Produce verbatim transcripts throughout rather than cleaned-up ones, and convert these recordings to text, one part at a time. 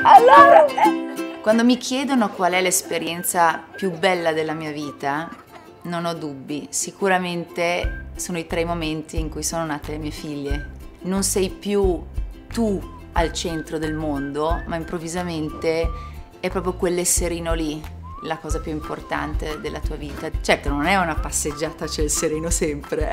Allora, quando mi chiedono qual è l'esperienza più bella della mia vita, non ho dubbi, sicuramente sono i tre momenti in cui sono nate le mie figlie. Non sei più tu al centro del mondo, ma improvvisamente è proprio quell'esserino lì la cosa più importante della tua vita. Certo, non è una passeggiata, c'è il sereno sempre.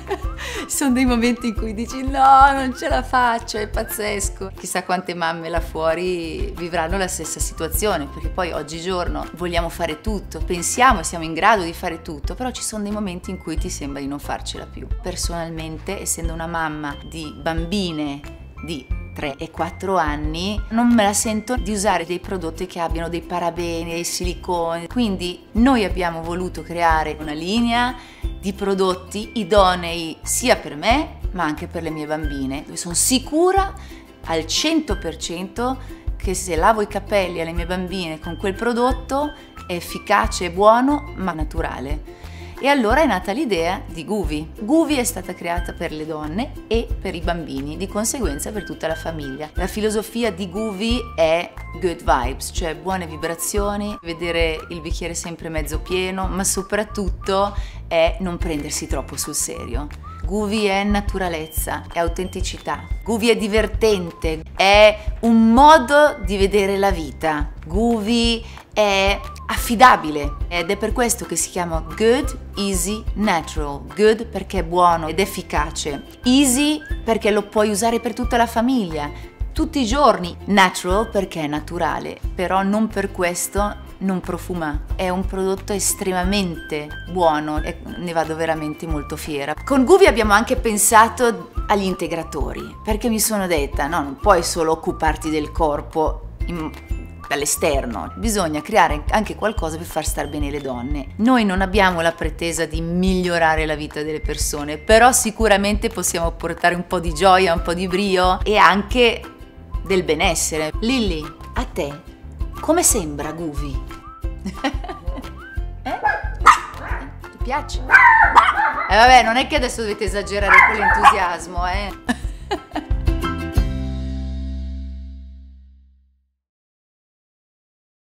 Ci sono dei momenti in cui dici no, non ce la faccio, è pazzesco. Chissà quante mamme là fuori vivranno la stessa situazione, perché poi oggigiorno vogliamo fare tutto, pensiamo e siamo in grado di fare tutto, però ci sono dei momenti in cui ti sembra di non farcela più. Personalmente, essendo una mamma di bambine di tre e quattro anni, non me la sento di usare dei prodotti che abbiano dei parabeni, dei siliconi. Quindi noi abbiamo voluto creare una linea di prodotti idonei sia per me ma anche per le mie bambine, dove sono sicura al cento per cento che se lavo i capelli alle mie bambine con quel prodotto è efficace e buono ma naturale. E allora è nata l'idea di Guvi. Guvi è stata creata per le donne e per i bambini, di conseguenza per tutta la famiglia. La filosofia di Guvi è good vibes, cioè buone vibrazioni, vedere il bicchiere sempre mezzo pieno, ma soprattutto è non prendersi troppo sul serio. Guvi è naturalezza, è autenticità. Guvi è divertente, è un modo di vedere la vita. Guvi è affidabile ed è per questo che si chiama Good, Easy, Natural. Good perché è buono ed efficace. Easy perché lo puoi usare per tutta la famiglia, tutti i giorni. Natural perché è naturale, però non per questo non profuma. È un prodotto estremamente buono e ne vado veramente molto fiera. Con Guvi abbiamo anche pensato agli integratori, perché mi sono detta no, non puoi solo occuparti del corpo in dall'esterno, bisogna creare anche qualcosa per far star bene le donne. Noi non abbiamo la pretesa di migliorare la vita delle persone, però sicuramente possiamo portare un po' di gioia, un po' di brio e anche del benessere. Lilly, a te come sembra Guvi? eh? Ti piace? Eh vabbè, non è che adesso dovete esagerare con l'entusiasmo, eh?